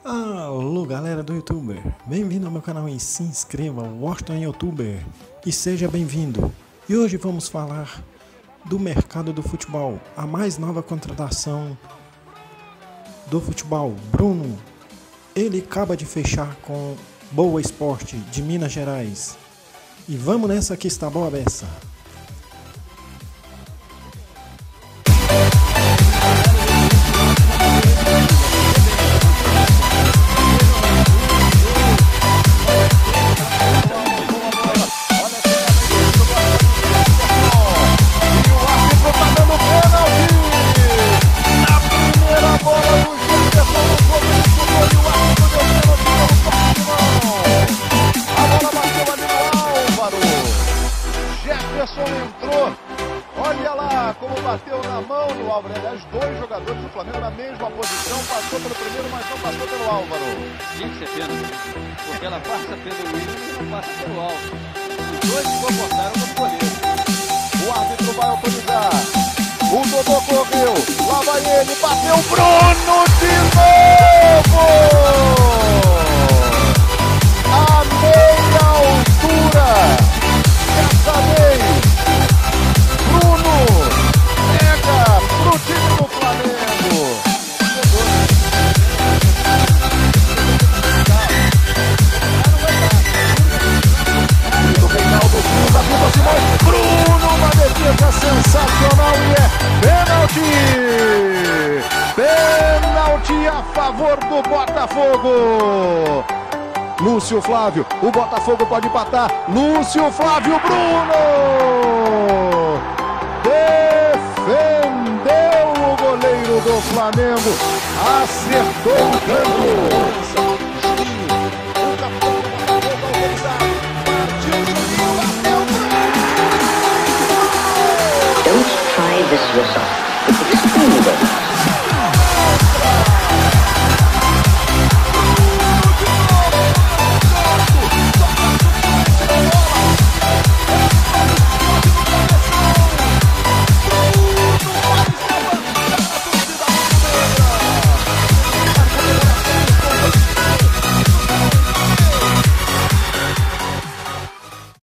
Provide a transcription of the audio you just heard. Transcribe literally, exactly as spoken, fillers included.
Alô galera do YouTuber, bem-vindo ao meu canal e se inscreva, Washington YouTuber, e seja bem-vindo. E hoje vamos falar do mercado do futebol, a mais nova contratação do futebol, Bruno. Ele acaba de fechar com Boa Esporte de Minas Gerais. E vamos nessa que está boa a beça. Entrou, olha lá como bateu na mão do Álvaro. Aliás, dois jogadores do Flamengo na mesma posição, passou pelo primeiro, mas não passou pelo Álvaro. Tinha que ser pênalti, porque ela passa pelo Willian e não passa pelo Álvaro. Os dois se comportaram como goleiro. O árbitro vai autorizar. O Dodô correu, lá vai ele, bateu Bruno de novo! A meia altura, dessa vez. Bruno pega pro time do Flamengo. Do Reinaldo, da Vitor Simões. Bruno, uma defesa sensacional e é pênalti. Pênalti a favor do Botafogo. Lúcio Flávio, o Botafogo pode empatar. Lúcio Flávio, Bruno defendeu o goleiro do Flamengo, acertou o canto. O capitão do Botafogo autorizado, partiu o Juninho, bateu. Don't try this yourself.